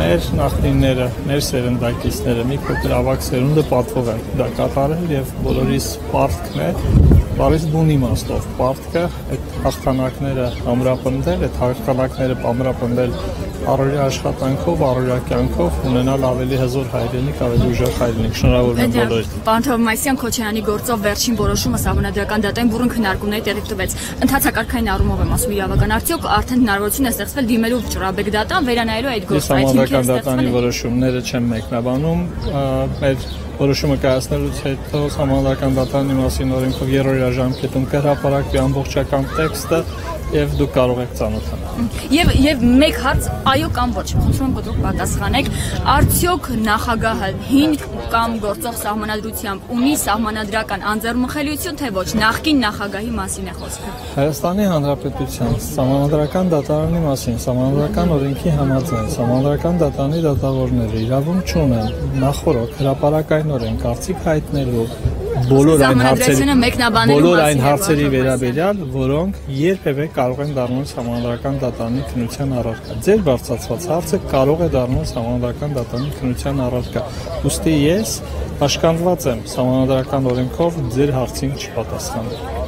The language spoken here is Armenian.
մեր նախնիները, մեր սերնդակիցները, մի փոքր ավագ սերունդը պատվով են դա կատարել եւ բոլորիս պարտքն է, բարիս բուն իմաստով պարտքը այդ հաղթանակները ամրապնդել, այդ հաղթանակները ամրապնդել առօրյա աշխատանքով, առօրյա կյանքով ունենալ ավելի հզոր հայրենիք, ավելի ուժեղ հայրենիք։ Շնորհավորում եմ բոլորիդ։ Պարոն Թովմասյան, Քոչարյանի գործով վերջին որոշումը Սահմանադրական դատային բուռն քննարկումների տեղի տվեց։ Ընթացակարգային առումով եմ ասում իրավական արդյոք արդեն հնարավորություն է ստեղծվել դիմելու Ճռաբեկ դատան վերանայելու այդ գործը։ Սահմանադրական դատանի որոշումները չեմ մեկնաբանում, մեր որոշումը կայացնելուց հետո Սահմանադրական դատանի մասին օրենքով երրորդ ժամկետում կհրապարակվի ամբողջական տեքստը եւ դուք կարող եք ծանոթանալ։ Եվ մեկ հարց, այո կամ ոչ, խնդրում եմ դուք պատասխանեք, արդյոք նախագահը հին կամ գործող սահմանադրությամբ ունի սահմանադրական անձեռնմխելիություն, թե ոչ, նախկին նախագահի մասին է խոսքը։ Հայաստանի Հանրապետության Սահմանադրական դատարանի մասին Սահմանադրական օրենքի համաձայն Սահմանադրական դատարանի դատավորները իրավունք չունեն նախորդ հրապարակայնորեն կարծիք հայտնելու բոլոր այն հարցերի վերաբերյալ, որոնք երբևէ կարող են դառնալ Սահմանադրական դատարանի քննության առարկա։ Ձեր բարձրացված հարցը կարող է դառնալ Սահմանադրական դատարանի քննության առարկա։ Ուստի ես պաշտպանված եմ Սահմանադրական օրենքով ձեր հարցին չպատասխանել։